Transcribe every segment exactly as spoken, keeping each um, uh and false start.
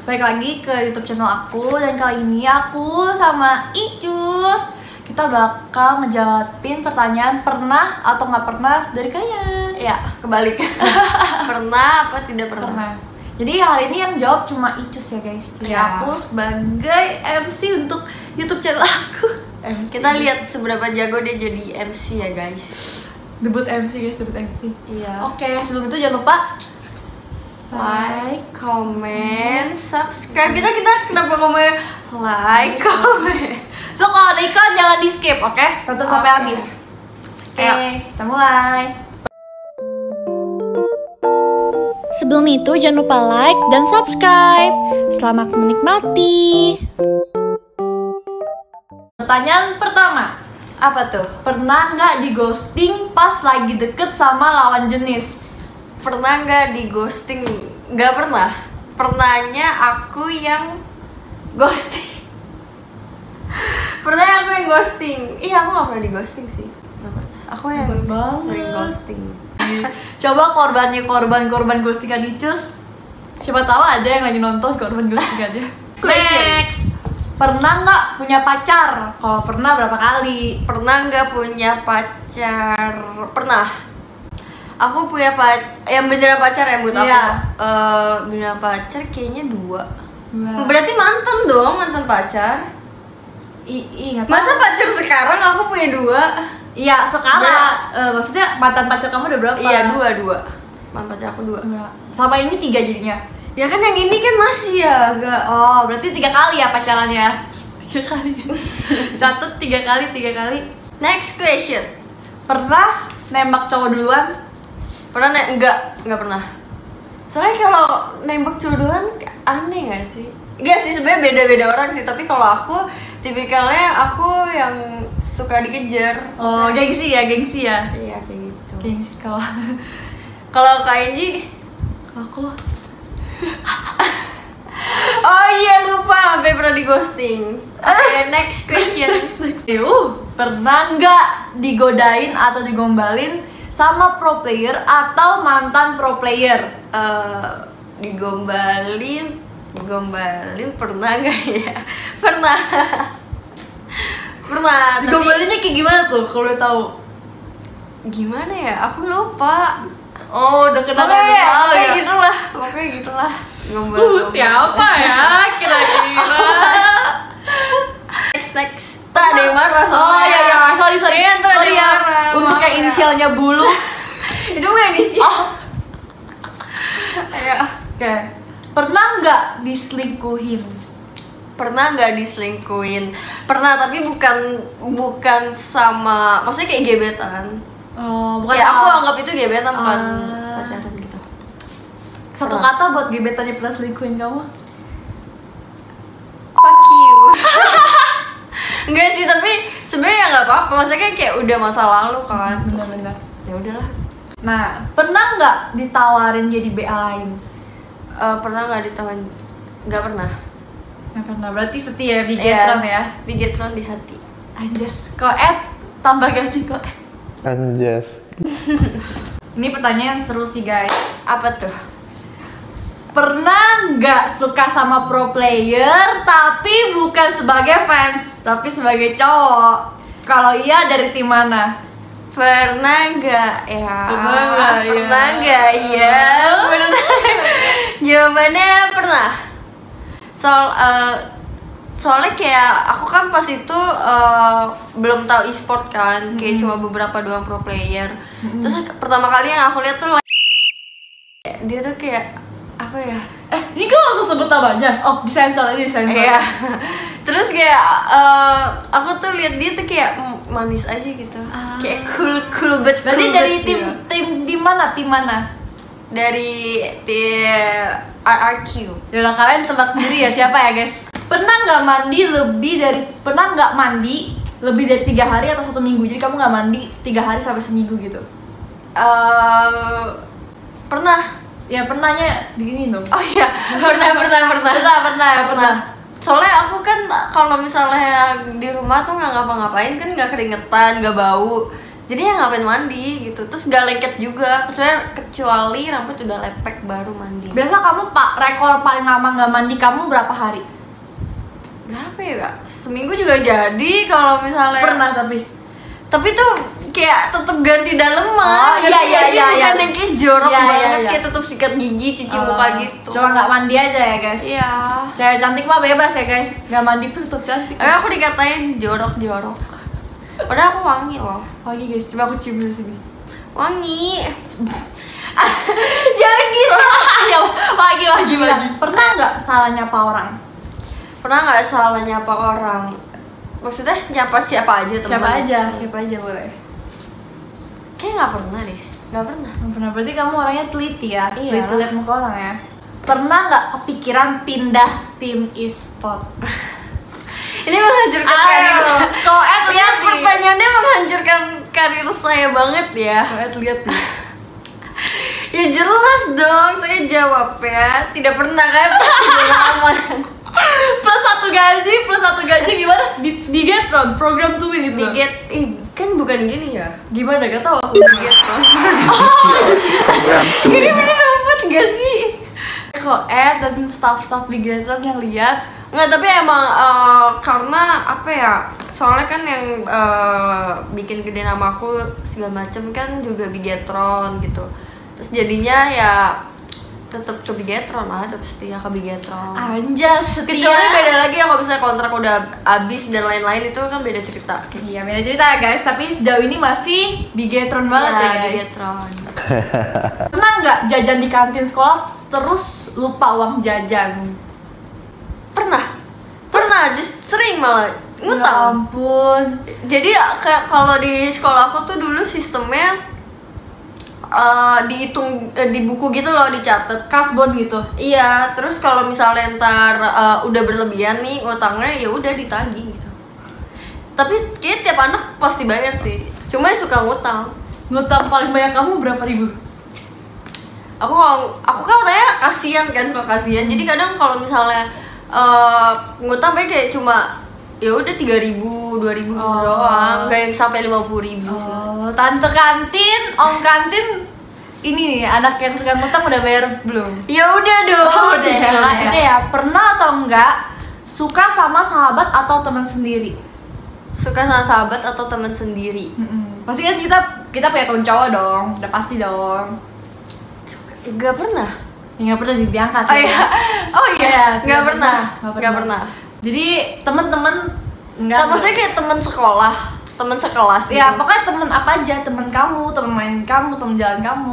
balik lagi ke YouTube channel aku. Dan kali ini aku sama Icus kita bakal ngejawabin pertanyaan pernah atau nggak pernah dari kalian. Ya, kebalik. Pernah apa tidak pernah? Pernah. Jadi hari ini yang jawab cuma Icus ya guys. Jadi Ya. aku sebagai M C untuk YouTube channel aku. M C. Kita lihat seberapa jago dia jadi M C ya guys. Debut M C guys, debut M C. Iya. Oke, sebelum itu jangan lupa Like, comment, subscribe. Kita kita kenapa ngomongnya like, comment. So kalau ada iklan jangan di skip, oke? Tonton sampai Oke. habis. Oke, Ayo. kita mulai. Sebelum itu jangan lupa like dan subscribe. Selamat menikmati. Pertanyaan pertama, Apa tuh? pernah nggak di ghosting pas lagi deket sama lawan jenis? Pernah nggak di ghosting? Nggak pernah. Pernahnya aku yang ghosting. Pernah aku yang ghosting. Iya, aku nggak pernah di ghosting sih. Nggak pernah. Aku yang Hebat banget. sering ghosting. Coba korbannya korban-korban ghostingan Icus. Siapa tahu ada yang lagi nonton korban ghostingannya. Question. Next. Pernah nggak punya pacar? Kalau pernah berapa kali? Pernah nggak punya pacar? Pernah. Aku punya pacar, yang beneran pacar ya buat aku. Iya. Eh, beneran pacar kayaknya dua. Dua. Berarti mantan dong, mantan pacar. I, i, nggak tahu. Masa pacar sekarang aku punya dua? Iya sekarang. Eh, maksudnya mantan pacar kamu udah berapa? Iya, dua dua. Mantan pacar aku dua. Dua. Sama ini tiga jadinya. Ya kan yang ini kan masih ya, agak. Oh berarti tiga kali ya pacarannya? Tiga kali. Catat tiga kali, tiga kali. Next question. Pernah nembak cowok duluan? Pernah ne- enggak, enggak pernah. Soalnya kalau nembak jodohan aneh gak sih? Enggak sih, sebenarnya beda-beda orang sih. Tapi kalau aku, tipikalnya aku yang suka dikejar. Oh Maksudnya- gengsi ya, gengsi ya. Iya kayak gitu. Gengsi kalau Kalau Kak Enji, aku oh iya lupa, sampai pernah di ghosting. Oke, next question. uh, pernah nggak digodain atau digombalin sama pro player atau mantan pro player? Eh, digombalin, digombalin pernah nggak ya? Pernah. Pernah. tapi- Digombalinnya kayak gimana tuh kalau udah tahu? Gimana ya? Aku lupa. Oh, udah kenal Pokoknya, udah tahu pokoknya ya. gitulah, pokoknya gitulah. Gombal. Uh, siapa ya kira-kira? Next next. Tak ada yang marah Oh soalnya. iya iya, sorry sorry. Iya, ntar ada sorry yang ya. marah. Untuk Maaf yang ya. inisialnya bulu. Itu bukan inisial. Oh, Ayo. oke. Pernah nggak diselingkuhin? Pernah nggak diselingkuhin? Pernah, tapi bukan bukan sama, maksudnya kayak gebetan. Oh, bukan Ya aku sama- anggap itu gebetan, bukan Ah. pacaran gitu. Satu Pernah. kata buat gebetannya pernah selingkuhin kamu? Fuck you. Enggak sih, tapi sebenarnya nggak apa-apa. Maksudnya kayak udah masa lalu kan. Bener-bener. Ya udahlah. Nah, pernah nggak ditawarin jadi B A lain? Eh, pernah nggak ditahan? Nggak pernah. Nggak pernah. Berarti setia bigetron ya? Bigetron di hati. Anjas, koet tambah gaji koet. Anjas. Ini pertanyaan seru sih guys. Apa tuh? Pernah nggak suka sama pro player tapi bukan sebagai fans, tapi sebagai cowok? Kalau iya dari tim mana? Pernah nggak ya? Pernah nggak ya? Pernah nggak ya? Pernah. Jawabannya pernah. Soal eh, soalnya kayak aku kan pas itu eh, belum tahu e-sport kan, kayak cuma beberapa doang pro player. Terus pertama kali yang aku lihat tuh dia tuh kayak apa ya? Eh, ini kan langsung sebut namanya? Oh, disensor, ini disensor. Iya. Terus kayak eh, aku tuh lihat dia tuh kayak manis aja gitu. Ah. Kayak cool cool banget. Berarti cool dari banget tim dia. tim di mana? Tim mana? Dari tim R R Q. Yaudah kalian tebak sendiri ya siapa ya guys. Pernah nggak mandi lebih dari pernah nggak mandi lebih dari tiga hari atau satu minggu? Jadi kamu nggak mandi tiga hari sampai seminggu gitu? Eh, pernah. Ya pernahnya gini dong. Oh iya, pernah pernah pernah. Pernah pernah pernah. Soalnya aku kan kalau misalnya di rumah tuh nggak ngapa-ngapain kan, nggak keringetan, nggak bau. jadi ya ngapain mandi gitu, terus gak lengket juga kecuali kecuali rambut udah lepek baru mandi. Biasa kamu pak rekor paling lama nggak mandi kamu berapa hari? Berapa ya Kak? Seminggu juga jadi kalau misalnya. Pernah tapi tapi tuh kayak tetep ganti daleman. Oh, iya, iya, iya, bukan iya. yang kayak jorok Iya, iya, banget iya. kayak tetep sikat gigi, cuci Oh, muka gitu. cuma nggak mandi aja ya guys. Iya. Cewek cantik mah bebas ya guys, nggak mandi pun tetap cantik. Tapi aku dikatain jorok-jorok. Padahal aku wangi loh. Wangi guys, coba aku cium di sini. Wangi. Jangan gitu. Ayo, lagi lagi lagi. Pernah nggak salah nyapa orang? Pernah nggak salah nyapa orang? Maksudnya nyapa siapa aja teman? Siapa aja, siapa aja boleh. Kayaknya nggak pernah deh. Nggak pernah. Nggak pernah, berarti kamu orangnya teliti ya. Iya. Teliti lihat muka orang ya. Pernah nggak kepikiran pindah tim e-sport? Ini menghancurkan karir saya. Kau Ed lihat nih. Pertanyaannya menghancurkan karir saya banget ya. Kau Ed lihat nih. Ya jelas dong, saya jawab ya. Tidak pernah kan? Aman. Plus satu gaji, plus satu gaji gimana? Di, di Getron, program to win gitu. Biget, ih kan bukan gini ya. Gimana? Gak tau aku. Biget transfer. Program to Ini win. bener dapat gak sih? Kok Ed dan staff-staff di Getron yang lihat. Nggak, tapi emang eh, karena apa ya? Soalnya kan yang eh, bikin gede nama aku segala macem kan juga Bigetron gitu. Terus jadinya ya tetap ke Bigetron lah, tetap setia ke Bigetron. Anjas, setia. Kecuali beda lagi ya kalau misalnya kontrak udah habis dan lain-lain, itu kan beda cerita. Iya, beda cerita ya guys, tapi sejauh ini masih di Getron banget ya, guys. Bigetron. Pernah nggak jajan di kantin sekolah terus lupa uang jajan? Pernah. Pernah, just sering malah Ya ngutang. ampun. Jadi kayak kalau di sekolah aku tuh dulu sistemnya eh, dihitung eh, di buku gitu loh, dicatat. Kasbon gitu. Iya, terus kalau misalnya ntar eh, udah berlebihan nih utangnya, ya udah ditagih gitu. Tapi kayak tiap anak pasti bayar sih. Cuma yang suka ngutang. Ngutang paling banyak kamu berapa ribu? Aku kalau aku kan orangnya kasihan kan, suka kasihan. Jadi kadang kalau misalnya eh, ngutang kayak cuma ya udah tiga ribu, dua ribu Oh. doang, nggak yang sampai lima puluh ribu. Oh, tante kantin, om kantin, ini nih anak yang suka ngutang udah bayar belum? Ya udah dong. Oh, udah, Gila udah ya. ya. Pernah atau enggak suka sama sahabat atau teman sendiri? Suka sama sahabat atau teman sendiri? Mm-mm. Pasti kan kita kita punya teman cowok dong, udah pasti dong. Gak pernah. Ya nggak pernah diangkat. Oh iya, oh iya, nggak pernah, nggak nggak pernah. Jadi teman-teman enggak. Temen saya kayak teman sekolah, teman sekelas gitu. Ya pokoknya temen apa aja, temen kamu, temen main kamu, temen jalan kamu.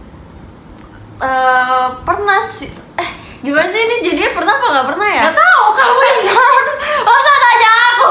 Eh, pernah sih. Eh, gimana sih ini jadinya pernah apa nggak pernah ya? Gak tahu kamu yang masa nanya aku.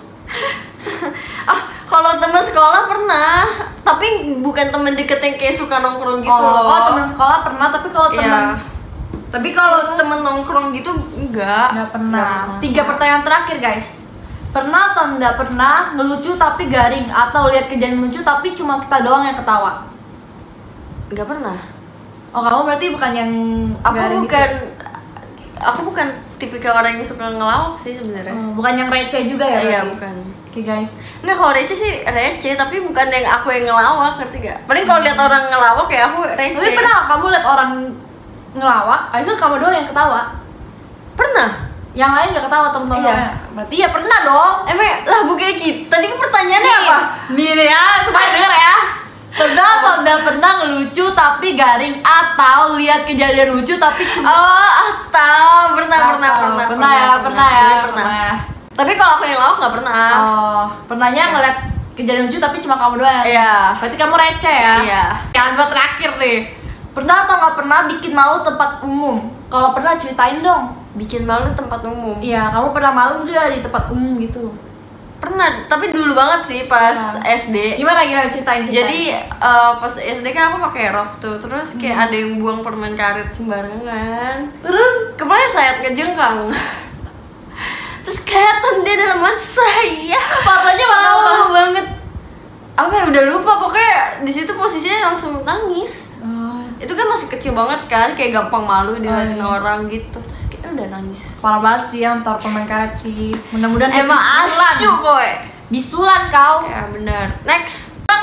Ah, kalau teman sekolah pernah, tapi bukan teman deket yang kayak suka nongkrong gitu Oh, loh. oh teman sekolah pernah, tapi kalau Iya. teman Tapi kalau temen nongkrong gitu enggak. nggak pernah. Tiga pertanyaan terakhir guys. Pernah atau nggak pernah ngelucu tapi garing, atau lihat kejadian lucu tapi cuma kita doang yang ketawa? Enggak pernah. Oh kamu berarti bukan yang Aku garing bukan gitu? aku bukan tipikal orang yang suka ngelawak sih sebenarnya. Oh, bukan yang receh juga ya? Iya, berarti? bukan. Oke guys. Enggak, kalau receh sih receh, tapi bukan yang aku yang ngelawak, ngerti gak? Paling kalau lihat orang ngelawak ya aku receh. Tapi pernah nggak kamu lihat orang ngelawak, habis itu kamu doang yang ketawa? Pernah. Yang lain nggak ketawa temen-temennya? Iya. Berarti ya pernah dong. Emang lah bukan gitu. Tadi kan pertanyaannya apa? Nih nih ya, supaya denger ya. Pernah atau nggak pernah ngelucu tapi garing, atau lihat kejadian lucu tapi cuma Oh, atau pernah pernah Atau- pernah pernah ya, pernah ya, Iya, pernah. Tapi kalau aku yang lawak nggak pernah. Oh, pernahnya ngeliat kejadian lucu tapi cuma kamu doang. Iya. Berarti kamu receh ya? Iya. Yang gua terakhir nih. Pernah atau nggak pernah bikin malu tempat umum? Kalau pernah ceritain dong. Bikin malu tempat umum. Iya, kamu pernah malu nggak di tempat umum gitu? Pernah, tapi dulu banget sih pas Nah. S D. Gimana gimana ceritain, ceritain. Jadi eh, pas S D kan aku pakai rok tuh, terus Hmm. kayak ada yang buang permen karet sembarangan. terus Kepalanya sayat ngejengkang. Terus kelihatan dia dalaman saya. warnanya warna apa? Lama banget. Apa ya, udah lupa, pokoknya di situ posisinya langsung nangis. Oh, Itu kan masih kecil banget kan, kayak gampang malu diliatin iya. orang gitu. Terus kayak udah nangis. parah banget sih yang taruh permen karet sih. Mudah-mudahan dia Emang bisulan. asyik kowe. Bisulan kau. Ya benar. Next. Pernah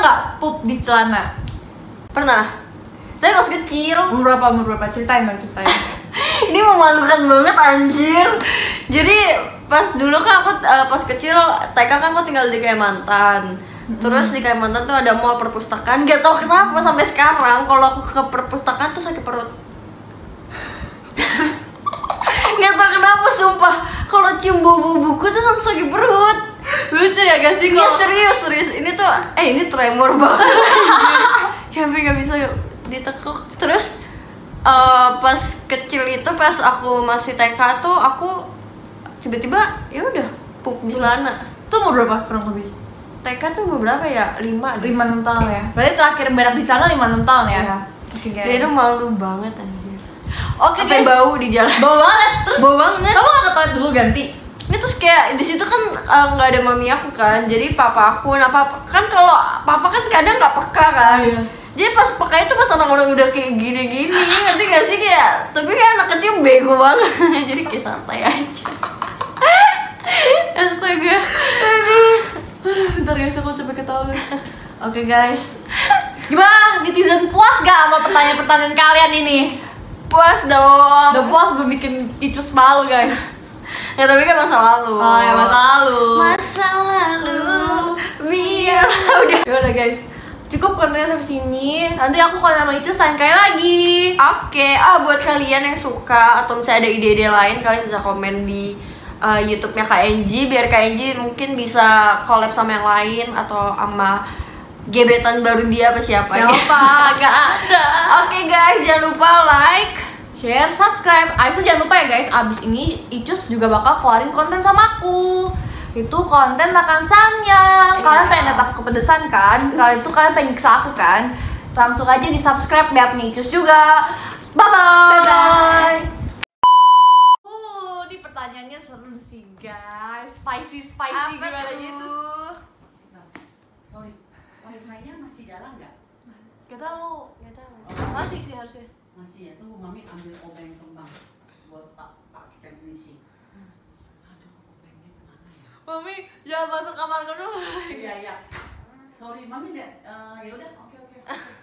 nggak pup di celana? Pernah. Tapi pas kecil. Umur berapa? Umur berapa? Ceritain dong, ceritain. Ini memalukan banget anjir. Jadi pas dulu kan aku uh, pas kecil T K kan aku tinggal di Kalimantan. Mm-hmm. Terus di Kalimantan tuh ada mall perpustakaan. Gak tau kenapa sampai sekarang kalau aku ke perpustakaan tuh sakit perut. Gak tau kenapa sumpah. Kalau cium bau buku tuh langsung sakit perut. Lucu ya guys sih Ya kalau serius serius. Ini tuh eh ini tremor banget. Kayak gak bisa ditekuk. Terus uh, pas kecil itu pas aku masih T K tuh aku tiba-tiba ya udah pup di celana. Tuh umur berapa kurang lebih? T K tuh umur berapa ya? lima lima enam tahun Iya. ya. Berarti terakhir berak di celana lima enam tahun ya. Iya. Oke guys. Dia itu malu banget anjir. Oke Sampai guys. bau di jalan. Bau banget. Terus Bau banget. kamu nggak ke toilet dulu ganti? Ini terus kayak di situ kan uh, nggak ada mami aku kan, jadi papa aku, nah papa kan kalau papa kan kadang nggak peka kan, Oh, iya. jadi pas peka itu pas orang-orang udah kayak gini-gini, ngerti gak sih kayak, tapi kan anak kecil bego banget, jadi kayak santai aja. Astaga. Bentar guys, aku coba ketawa guys. Oke guys, Gimana? Netizen puas gak sama pertanyaan-pertanyaan kalian ini? puas dong. Udah puas belum bikin Icus malu guys. Ya tapi kan masa lalu. Oh ya masa lalu. Masa lalu biar udah. Ya udah guys, cukup kontennya sampai sini. Nanti aku kalau sama Icus tanya kalian lagi. Oke, ah buat kalian yang suka atau misalnya ada ide-ide lain, kalian bisa komen di uh, YouTube-nya Kak Enji biar Kak Enji mungkin bisa collab sama yang lain atau sama gebetan baru dia apa siapa ya. Siapa? Gak ada. Oke guys, jangan lupa like, Share, subscribe. Aisyah jangan lupa ya guys, abis ini Icus juga bakal keluarin konten sama aku. Itu konten makan samyang. Kalian Iya. pengen lihat aku kepedesan kan? Kalian itu kalian pengen nyiksa aku kan? Langsung aja di subscribe biar punya Icus juga. Bye bye. Bye-bye. Uh, ini pertanyaannya seru sih guys. Spicy spicy apa gimana gitu? tuh? Sorry, wifi-nya masih jalan nggak? Gak tau. Gak tahu. Masih sih harusnya. Masih ya, tunggu mami ambil obeng kembang buat pak pak kita ngisi. Aduh, obengnya kemana ya? Mami, jangan masuk kamar dulu. Iya iya. Sorry, mami deh. Uh, ya udah, oke oke.